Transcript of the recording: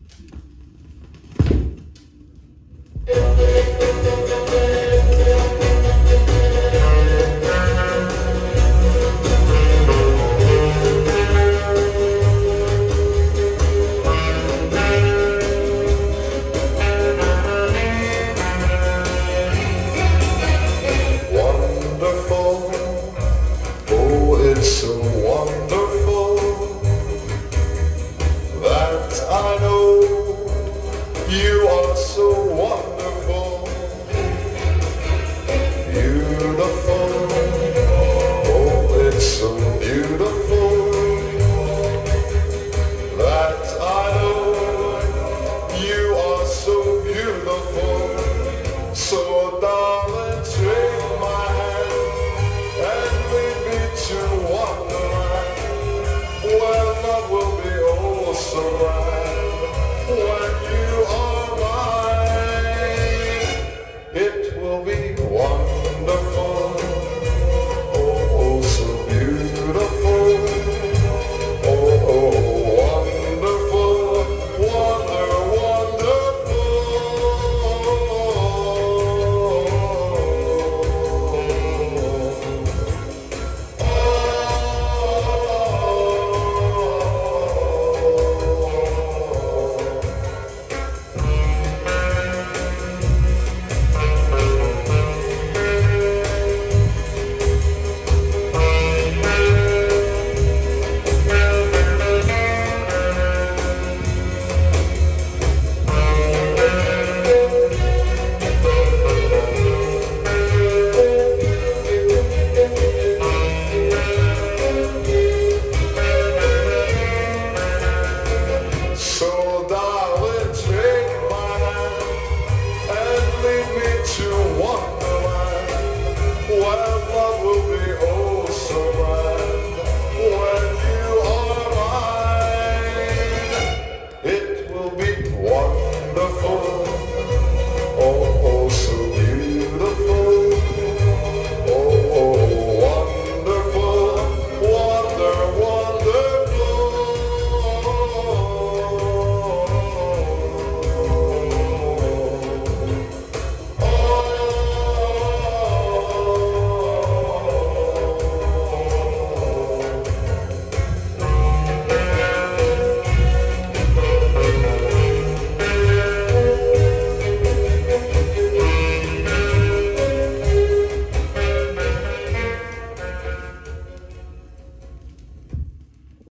It's so wonderful that I know you are so wonderful, beautiful. Oh, it's so beautiful that I know you are so beautiful. So darling, take my hand and lead me to wonderland, where love will be oh so bright.